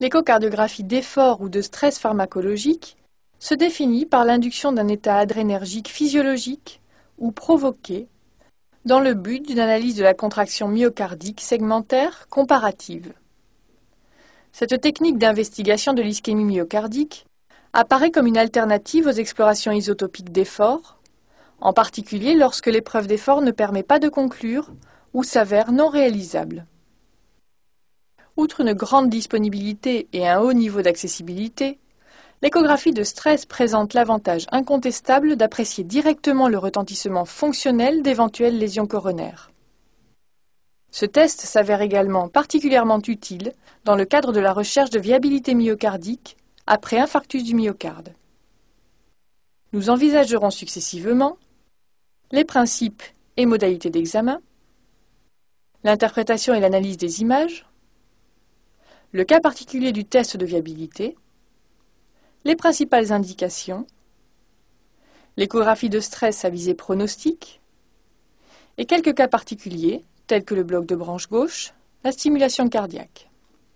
L'échocardiographie d'effort ou de stress pharmacologique se définit par l'induction d'un état adrénergique physiologique ou provoqué dans le but d'une analyse de la contraction myocardique segmentaire comparative. Cette technique d'investigation de l'ischémie myocardique apparaît comme une alternative aux explorations isotopiques d'effort, en particulier lorsque l'épreuve d'effort ne permet pas de conclure ou s'avère non réalisable. Outre une grande disponibilité et un haut niveau d'accessibilité, l'échographie de stress présente l'avantage incontestable d'apprécier directement le retentissement fonctionnel d'éventuelles lésions coronaires. Ce test s'avère également particulièrement utile dans le cadre de la recherche de viabilité myocardique après infarctus du myocarde. Nous envisagerons successivement les principes et modalités d'examen, l'interprétation et l'analyse des images, le cas particulier du test de viabilité, les principales indications, l'échographie de stress à visée pronostique et quelques cas particuliers tels que le bloc de branche gauche, la stimulation cardiaque.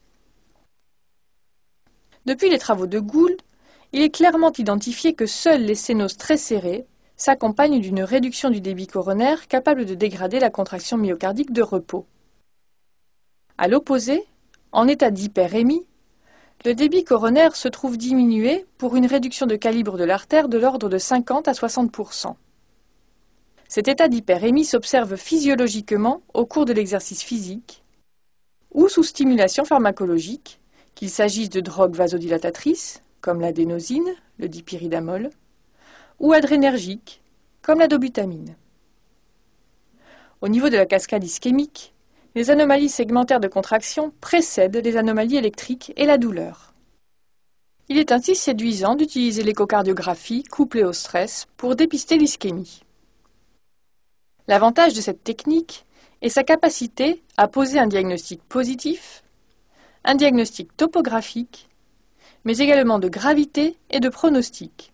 Depuis les travaux de Gould, il est clairement identifié que seules les sténoses très serrées s'accompagnent d'une réduction du débit coronaire capable de dégrader la contraction myocardique de repos. À l'opposé, en état d'hyperémie, le débit coronaire se trouve diminué pour une réduction de calibre de l'artère de l'ordre de 50 à 60%. Cet état d'hyperémie s'observe physiologiquement au cours de l'exercice physique ou sous stimulation pharmacologique, qu'il s'agisse de drogues vasodilatatrices, comme l'adénosine, le dipyridamol, ou adrénergiques, comme la dobutamine. Au niveau de la cascade ischémique, les anomalies segmentaires de contraction précèdent les anomalies électriques et la douleur. Il est ainsi séduisant d'utiliser l'échocardiographie couplée au stress pour dépister l'ischémie. L'avantage de cette technique est sa capacité à poser un diagnostic positif, un diagnostic topographique, mais également de gravité et de pronostic.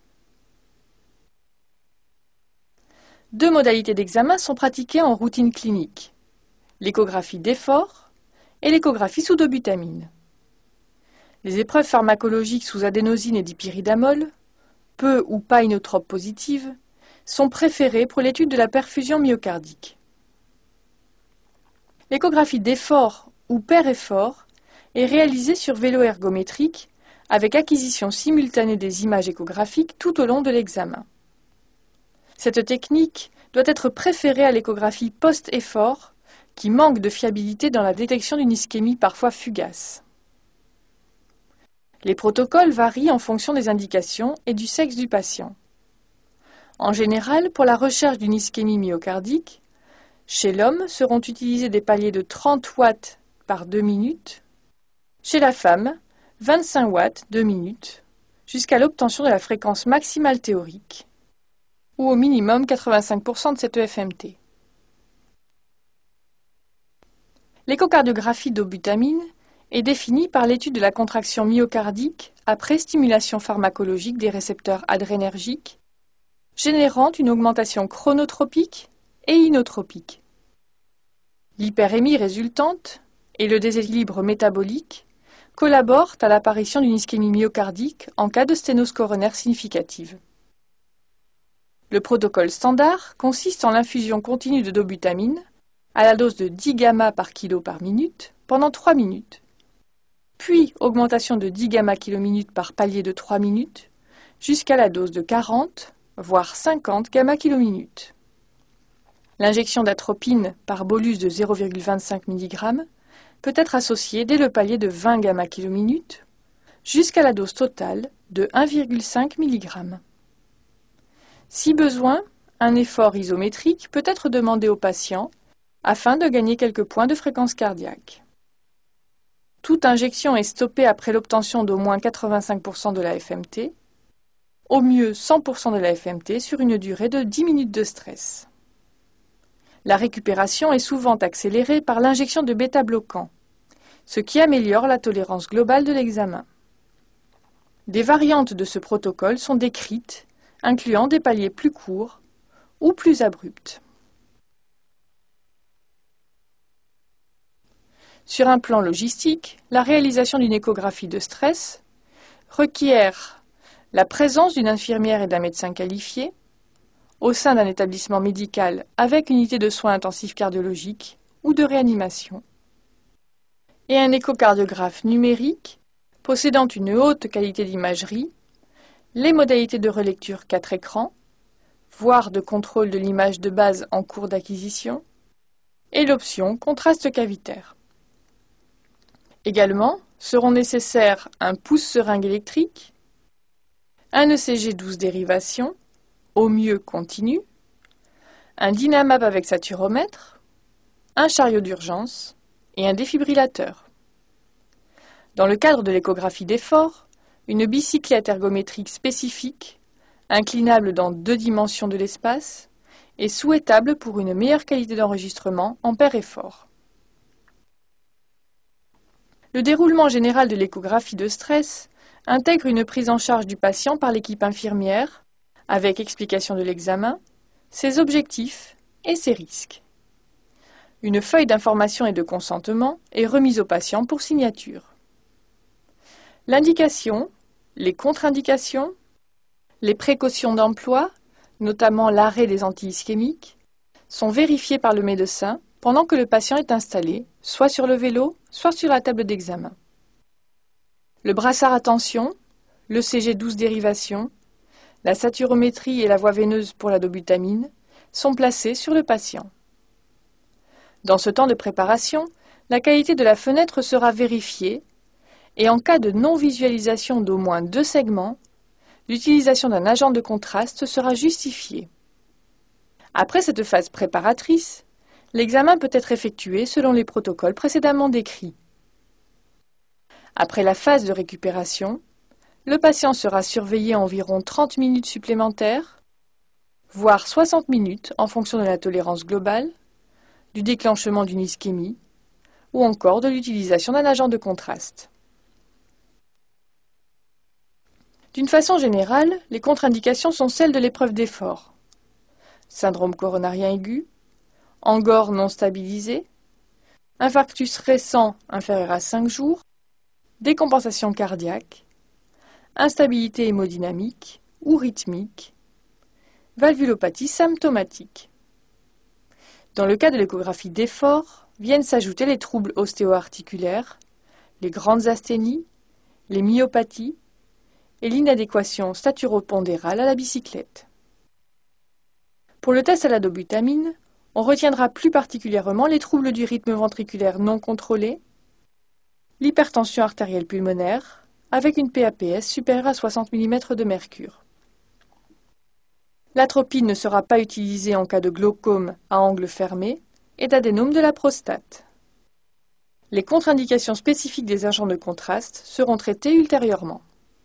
Deux modalités d'examen sont pratiquées en routine clinique, l'échographie d'effort et l'échographie sous dobutamine. Les épreuves pharmacologiques sous adénosine et dipyridamol, peu ou pas inotropes positives, sont préférées pour l'étude de la perfusion myocardique. L'échographie d'effort ou per-effort est réalisée sur vélo ergométrique avec acquisition simultanée des images échographiques tout au long de l'examen. Cette technique doit être préférée à l'échographie post-effort qui manque de fiabilité dans la détection d'une ischémie parfois fugace. Les protocoles varient en fonction des indications et du sexe du patient. En général, pour la recherche d'une ischémie myocardique, chez l'homme seront utilisés des paliers de 30 watts par 2 minutes, chez la femme, 25 watts 2 minutes, jusqu'à l'obtention de la fréquence maximale théorique, ou au minimum 85% de cette EFMT. L'échocardiographie dobutamine est définie par l'étude de la contraction myocardique après stimulation pharmacologique des récepteurs adrénergiques, générant une augmentation chronotropique et inotropique. L'hyperémie résultante et le déséquilibre métabolique collaborent à l'apparition d'une ischémie myocardique en cas de sténose coronaire significative. Le protocole standard consiste en l'infusion continue de dobutamine à la dose de 10 gamma par kilo par minute pendant 3 minutes, puis augmentation de 10 gamma km par palier de 3 minutes jusqu'à la dose de 40, voire 50 gamma km. L'injection d'atropine par bolus de 0,25 mg peut être associée dès le palier de 20 gamma km jusqu'à la dose totale de 1,5 mg. Si besoin, un effort isométrique peut être demandé au patient afin de gagner quelques points de fréquence cardiaque. Toute injection est stoppée après l'obtention d'au moins 85% de la FMT, au mieux 100% de la FMT sur une durée de 10 minutes de stress. La récupération est souvent accélérée par l'injection de bêta-bloquants, ce qui améliore la tolérance globale de l'examen. Des variantes de ce protocole sont décrites, incluant des paliers plus courts ou plus abrupts. Sur un plan logistique, la réalisation d'une échographie de stress requiert la présence d'une infirmière et d'un médecin qualifié au sein d'un établissement médical avec unité de soins intensifs cardiologiques ou de réanimation, et un échocardiographe numérique possédant une haute qualité d'imagerie, les modalités de relecture 4 écrans, voire de contrôle de l'image de base en cours d'acquisition, et l'option contraste cavitaire. Également, seront nécessaires un pouce-seringue électrique, un ECG 12 dérivation, au mieux continu, un Dynamap avec saturomètre, un chariot d'urgence et un défibrillateur. Dans le cadre de l'échographie d'effort, une bicyclette ergométrique spécifique, inclinable dans 2 dimensions de l'espace, est souhaitable pour une meilleure qualité d'enregistrement en pair-effort. Le déroulement général de l'échographie de stress intègre une prise en charge du patient par l'équipe infirmière, avec explication de l'examen, ses objectifs et ses risques. Une feuille d'information et de consentement est remise au patient pour signature. L'indication, les contre-indications, les précautions d'emploi, notamment l'arrêt des anti-ischémiques, sont vérifiées par le médecin pendant que le patient est installé, soit sur le vélo, soit sur la table d'examen. Le brassard à tension, l'ECG 12 dérivation, la saturométrie et la voie veineuse pour la dobutamine sont placés sur le patient. Dans ce temps de préparation, la qualité de la fenêtre sera vérifiée et en cas de non-visualisation d'au moins 2 segments, l'utilisation d'un agent de contraste sera justifiée. Après cette phase préparatrice, l'examen peut être effectué selon les protocoles précédemment décrits. Après la phase de récupération, le patient sera surveillé environ 30 minutes supplémentaires, voire 60 minutes en fonction de la tolérance globale, du déclenchement d'une ischémie ou encore de l'utilisation d'un agent de contraste. D'une façon générale, les contre-indications sont celles de l'épreuve d'effort. Syndrome coronarien aigu, angor non stabilisé, infarctus récent inférieur à 5 jours, décompensation cardiaque, instabilité hémodynamique ou rythmique, valvulopathie symptomatique. Dans le cas de l'échographie d'effort, viennent s'ajouter les troubles ostéo-articulaires, les grandes asthénies, les myopathies et l'inadéquation staturopondérale à la bicyclette. Pour le test à la dobutamine, on retiendra plus particulièrement les troubles du rythme ventriculaire non contrôlés, l'hypertension artérielle pulmonaire, avec une PAPS supérieure à 60 mm de mercure. L'atropine ne sera pas utilisée en cas de glaucome à angle fermé et d'adénome de la prostate. Les contre-indications spécifiques des agents de contraste seront traitées ultérieurement.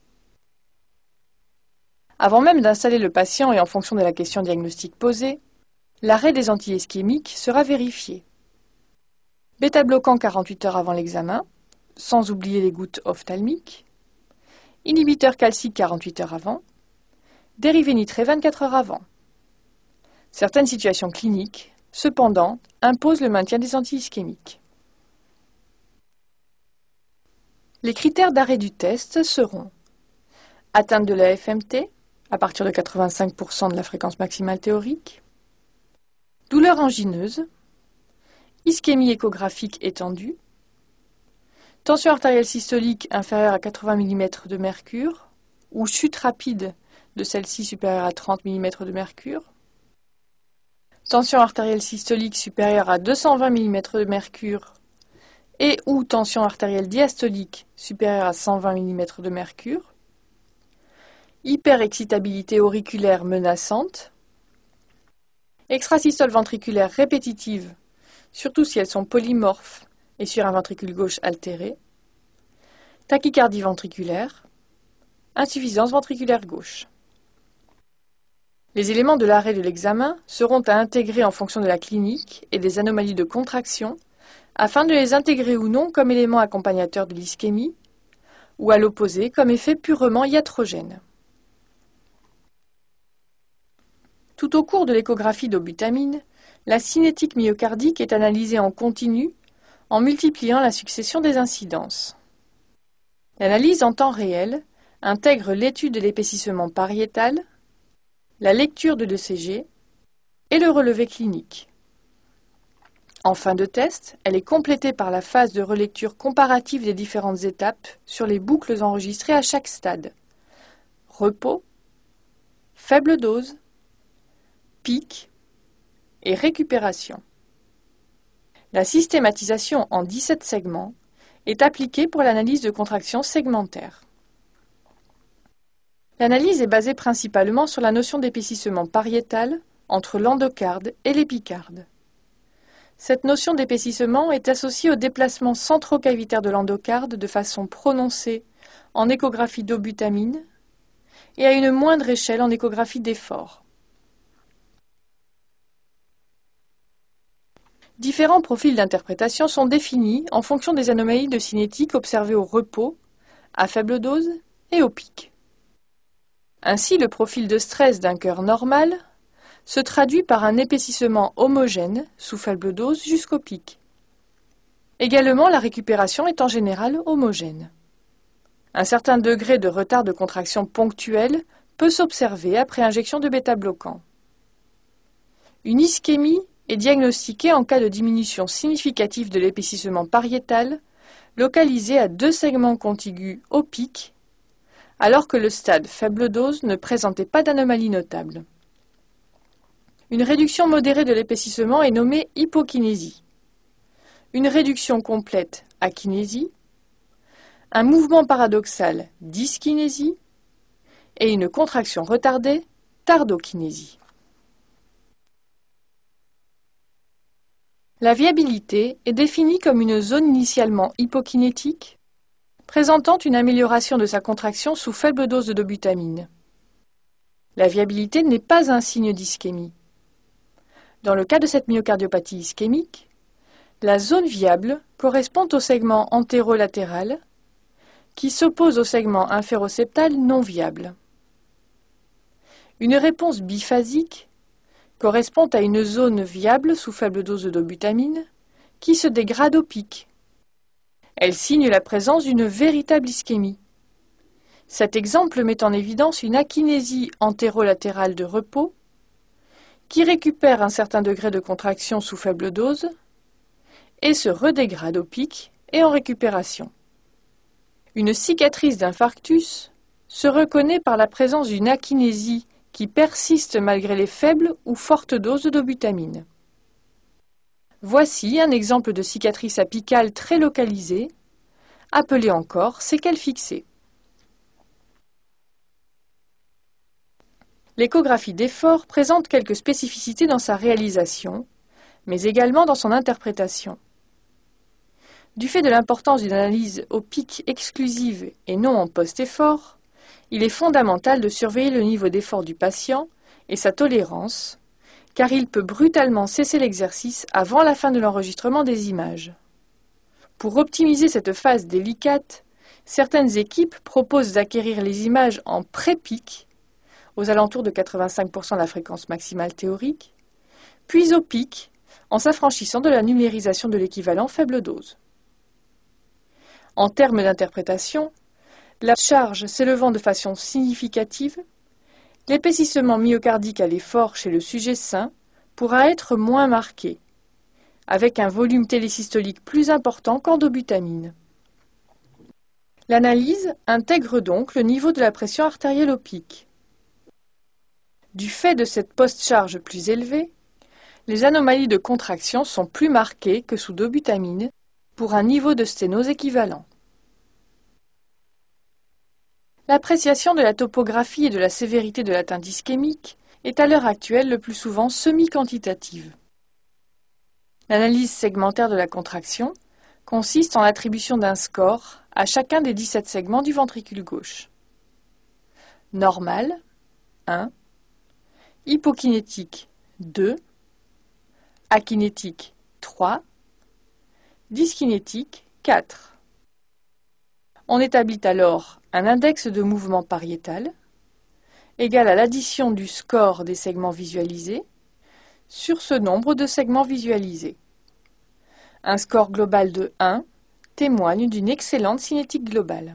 Avant même d'installer le patient et en fonction de la question diagnostique posée, l'arrêt des anti-ischémiques sera vérifié. Bêta-bloquant 48 heures avant l'examen, sans oublier les gouttes ophtalmiques, inhibiteur calcique 48 heures avant, dérivé nitré 24 heures avant. Certaines situations cliniques, cependant, imposent le maintien des anti-ischémiques. Les critères d'arrêt du test seront atteinte de la FMT, à partir de 85% de la fréquence maximale théorique, douleur angineuse, ischémie échographique étendue, tension artérielle systolique inférieure à 80 mm de mercure ou chute rapide de celle-ci supérieure à 30 mm de mercure, tension artérielle systolique supérieure à 220 mm de mercure et ou tension artérielle diastolique supérieure à 120 mm de mercure, hyperexcitabilité auriculaire menaçante, extrasystole ventriculaire répétitive, surtout si elles sont polymorphes et sur un ventricule gauche altéré, tachycardie ventriculaire, insuffisance ventriculaire gauche. Les éléments de l'arrêt de l'examen seront à intégrer en fonction de la clinique et des anomalies de contraction afin de les intégrer ou non comme éléments accompagnateurs de l'ischémie ou à l'opposé comme effet purement iatrogène. Tout au cours de l'échographie dobutamine, la cinétique myocardique est analysée en continu en multipliant la succession des incidences. L'analyse en temps réel intègre l'étude de l'épaississement pariétal, la lecture de l'ECG et le relevé clinique. En fin de test, elle est complétée par la phase de relecture comparative des différentes étapes sur les boucles enregistrées à chaque stade. Repos, faible dose, pic et récupération. La systématisation en 17 segments est appliquée pour l'analyse de contraction segmentaire. L'analyse est basée principalement sur la notion d'épaississement pariétal entre l'endocarde et l'épicarde. Cette notion d'épaississement est associée au déplacement centrocavitaire de l'endocarde de façon prononcée en échographie d'obutamine et à une moindre échelle en échographie d'effort. Différents profils d'interprétation sont définis en fonction des anomalies de cinétique observées au repos, à faible dose et au pic. Ainsi, le profil de stress d'un cœur normal se traduit par un épaississement homogène sous faible dose jusqu'au pic. Également, la récupération est en général homogène. Un certain degré de retard de contraction ponctuel peut s'observer après injection de bêta-bloquants. Une ischémie est diagnostiquée en cas de diminution significative de l'épaississement pariétal, localisé à 2 segments contigus au pic, alors que le stade faible dose ne présentait pas d'anomalie notable. Une réduction modérée de l'épaississement est nommée hypokinésie. Une réduction complète, akinésie. Un mouvement paradoxal, dyskinésie. Et une contraction retardée, tardokinésie. La viabilité est définie comme une zone initialement hypokinétique, présentant une amélioration de sa contraction sous faible dose de dobutamine. La viabilité n'est pas un signe d'ischémie. Dans le cas de cette myocardiopathie ischémique, la zone viable correspond au segment antérolatéral qui s'oppose au segment inféroseptal non viable. Une réponse biphasique correspond à une zone viable sous faible dose de dobutamine qui se dégrade au pic. Elle signe la présence d'une véritable ischémie. Cet exemple met en évidence une akinésie antérolatérale de repos qui récupère un certain degré de contraction sous faible dose et se redégrade au pic et en récupération. Une cicatrice d'infarctus se reconnaît par la présence d'une akinésie qui persiste malgré les faibles ou fortes doses de dobutamine. Voici un exemple de cicatrice apicale très localisée, appelée encore séquelle fixée. L'échographie d'effort présente quelques spécificités dans sa réalisation, mais également dans son interprétation. Du fait de l'importance d'une analyse au pic exclusive et non en post-effort, il est fondamental de surveiller le niveau d'effort du patient et sa tolérance, car il peut brutalement cesser l'exercice avant la fin de l'enregistrement des images. Pour optimiser cette phase délicate, certaines équipes proposent d'acquérir les images en pré-pic, aux alentours de 85% de la fréquence maximale théorique, puis au pic, en s'affranchissant de la numérisation de l'équivalent faible dose. En termes d'interprétation, la charge s'élevant de façon significative, l'épaississement myocardique à l'effort chez le sujet sain pourra être moins marqué, avec un volume télésystolique plus important qu'en dobutamine. L'analyse intègre donc le niveau de la pression artérielle au pic. Du fait de cette post-charge plus élevée, les anomalies de contraction sont plus marquées que sous dobutamine pour un niveau de sténose équivalent. L'appréciation de la topographie et de la sévérité de l'atteinte ischémique est à l'heure actuelle le plus souvent semi-quantitative. L'analyse segmentaire de la contraction consiste en l'attribution d'un score à chacun des 17 segments du ventricule gauche. Normal, 1. Hypokinétique, 2. Akinétique, 3. Dyskinétique, 4. On établit alors un index de mouvement pariétal égal à l'addition du score des segments visualisés sur ce nombre de segments visualisés. Un score global de 1 témoigne d'une excellente cinétique globale.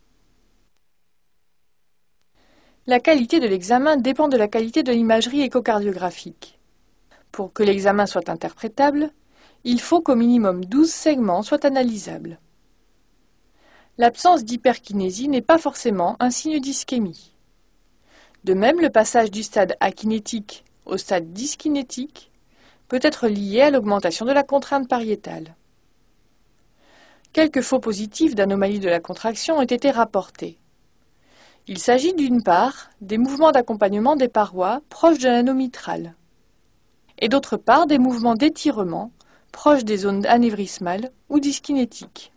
La qualité de l'examen dépend de la qualité de l'imagerie échocardiographique. Pour que l'examen soit interprétable, il faut qu'au minimum 12 segments soient analysables. L'absence d'hyperkinésie n'est pas forcément un signe d'ischémie. De même, le passage du stade akinétique au stade dyskinétique peut être lié à l'augmentation de la contrainte pariétale. Quelques faux positifs d'anomalies de la contraction ont été rapportés. Il s'agit d'une part des mouvements d'accompagnement des parois proches de l'anneau mitral et d'autre part des mouvements d'étirement proches des zones anévrismales ou dyskinétiques.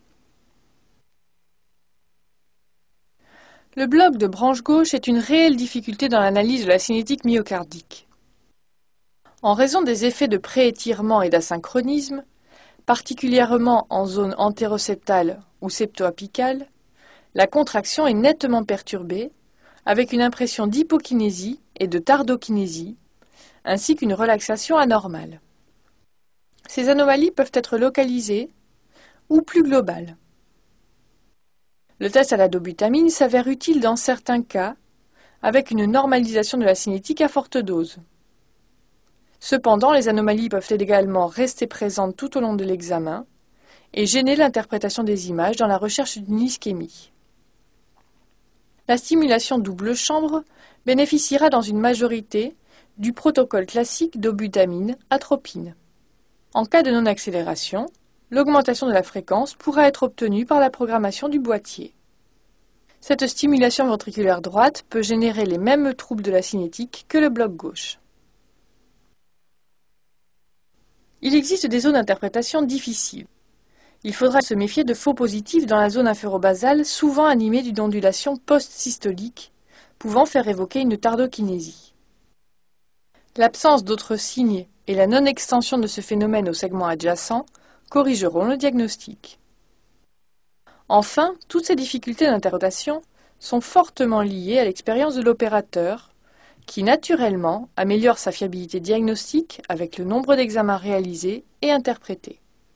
Le bloc de branche gauche est une réelle difficulté dans l'analyse de la cinétique myocardique. En raison des effets de préétirement et d'asynchronisme, particulièrement en zone antéroseptale ou septoapicale, la contraction est nettement perturbée, avec une impression d'hypokinésie et de tardokinésie, ainsi qu'une relaxation anormale. Ces anomalies peuvent être localisées ou plus globales. Le test à la dobutamine s'avère utile dans certains cas, avec une normalisation de la cinétique à forte dose. Cependant, les anomalies peuvent également rester présentes tout au long de l'examen et gêner l'interprétation des images dans la recherche d'une ischémie. La stimulation double chambre bénéficiera dans une majorité du protocole classique dobutamine-atropine. En cas de non-accélération, l'augmentation de la fréquence pourra être obtenue par la programmation du boîtier. Cette stimulation ventriculaire droite peut générer les mêmes troubles de la cinétique que le bloc gauche. Il existe des zones d'interprétation difficiles. Il faudra se méfier de faux positifs dans la zone inférobasale, souvent animée d'une ondulation post-systolique, pouvant faire évoquer une tardokinésie. L'absence d'autres signes et la non-extension de ce phénomène au segment adjacent corrigeront le diagnostic. Enfin, toutes ces difficultés d'interprétation sont fortement liées à l'expérience de l'opérateur, qui naturellement améliore sa fiabilité diagnostique avec le nombre d'examens réalisés et interprétés.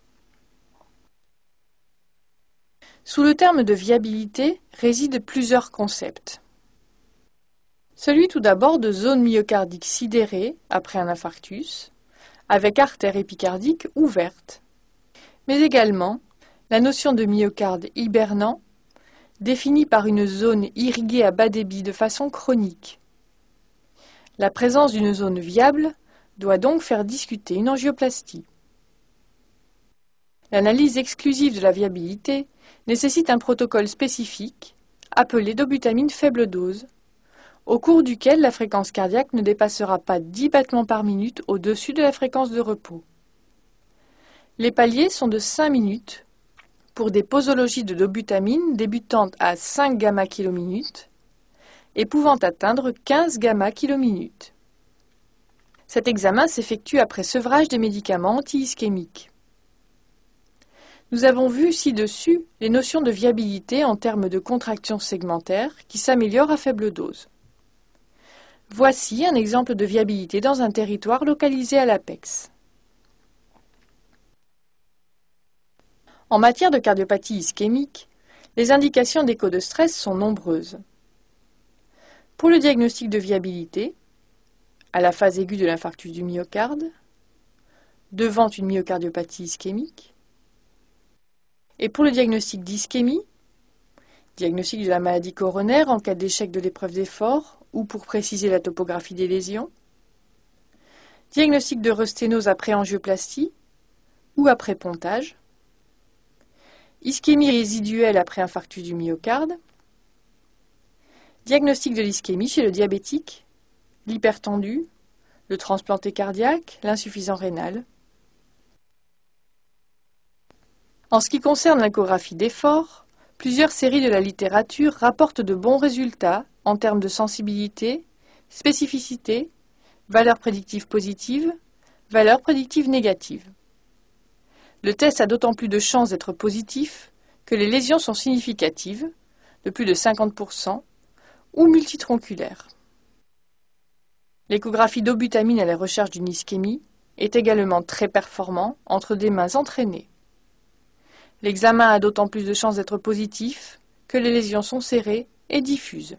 Sous le terme de viabilité résident plusieurs concepts. Celui tout d'abord de zone myocardique sidérée après un infarctus, avec artère épicardique ouverte, mais également la notion de myocarde hibernant, définie par une zone irriguée à bas débit de façon chronique. La présence d'une zone viable doit donc faire discuter une angioplastie. L'analyse exclusive de la viabilité nécessite un protocole spécifique, appelé dobutamine faible dose, au cours duquel la fréquence cardiaque ne dépassera pas 10 battements par minute au-dessus de la fréquence de repos. Les paliers sont de 5 minutes pour des posologies de dobutamine débutant à 5 gamma km et pouvant atteindre 15 gamma km. Cet examen s'effectue après sevrage des médicaments anti-ischémiques. Nous avons vu ci-dessus les notions de viabilité en termes de contraction segmentaire qui s'améliorent à faible dose. Voici un exemple de viabilité dans un territoire localisé à l'apex. En matière de cardiopathie ischémique, les indications d'écho de stress sont nombreuses. Pour le diagnostic de viabilité, à la phase aiguë de l'infarctus du myocarde, devant une myocardiopathie ischémique, et pour le diagnostic d'ischémie, diagnostic de la maladie coronaire en cas d'échec de l'épreuve d'effort ou pour préciser la topographie des lésions, diagnostic de resténose après angioplastie ou après pontage, ischémie résiduelle après infarctus du myocarde, diagnostic de l'ischémie chez le diabétique, l'hypertendu, le transplanté cardiaque, l'insuffisant rénal. En ce qui concerne l'échographie d'effort, plusieurs séries de la littérature rapportent de bons résultats en termes de sensibilité, spécificité, valeurs prédictives positives, valeurs prédictives négatives. Le test a d'autant plus de chances d'être positif que les lésions sont significatives, de plus de 50%, ou multitronculaires. L'échographie dobutamine à la recherche d'une ischémie est également très performant entre des mains entraînées. L'examen a d'autant plus de chances d'être positif que les lésions sont serrées et diffuses.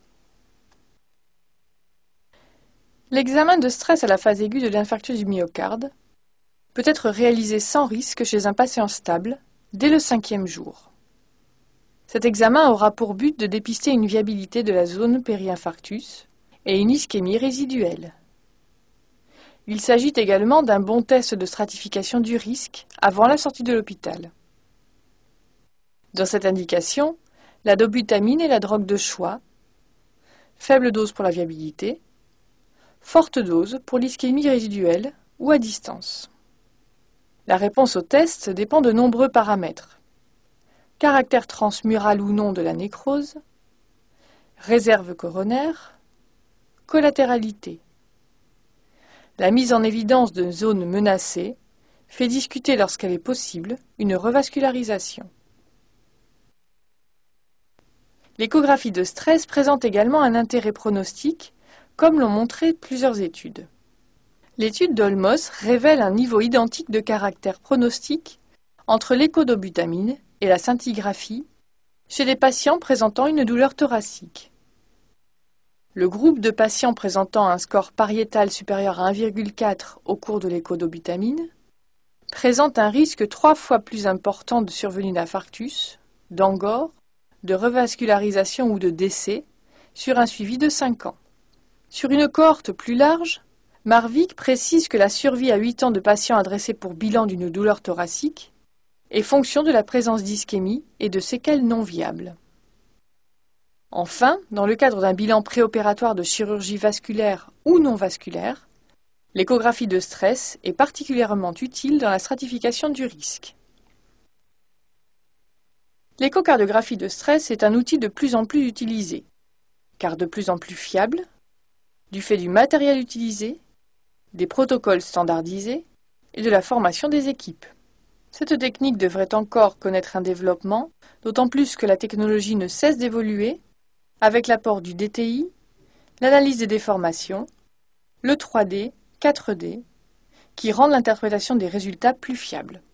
L'examen de stress à la phase aiguë de l'infarctus du myocarde peut être réalisé sans risque chez un patient stable dès le 5e jour. Cet examen aura pour but de dépister une viabilité de la zone péri-infarctus et une ischémie résiduelle. Il s'agit également d'un bon test de stratification du risque avant la sortie de l'hôpital. Dans cette indication, la dobutamine est la drogue de choix, faible dose pour la viabilité, forte dose pour l'ischémie résiduelle ou à distance. La réponse au test dépend de nombreux paramètres. Caractère transmural ou non de la nécrose, réserve coronaire, collatéralité. La mise en évidence de zones menacées fait discuter lorsqu'elle est possible une revascularisation. L'échographie de stress présente également un intérêt pronostique, comme l'ont montré plusieurs études. L'étude d'Olmos révèle un niveau identique de caractère pronostique entre l'échodobutamine et la scintigraphie chez les patients présentant une douleur thoracique. Le groupe de patients présentant un score pariétal supérieur à 1,4 au cours de l'échodobutamine présente un risque 3 fois plus important de survenue d'infarctus, d'angor, de revascularisation ou de décès sur un suivi de 5 ans. Sur une cohorte plus large, Marvic précise que la survie à 8 ans de patients adressés pour bilan d'une douleur thoracique est fonction de la présence d'ischémie et de séquelles non viables. Enfin, dans le cadre d'un bilan préopératoire de chirurgie vasculaire ou non vasculaire, l'échographie de stress est particulièrement utile dans la stratification du risque. L'échocardiographie de stress est un outil de plus en plus utilisé, car de plus en plus fiable, du fait du matériel utilisé, des protocoles standardisés et de la formation des équipes. Cette technique devrait encore connaître un développement, d'autant plus que la technologie ne cesse d'évoluer avec l'apport du DTI, l'analyse des déformations, le 3D, 4D, qui rendent l'interprétation des résultats plus fiable.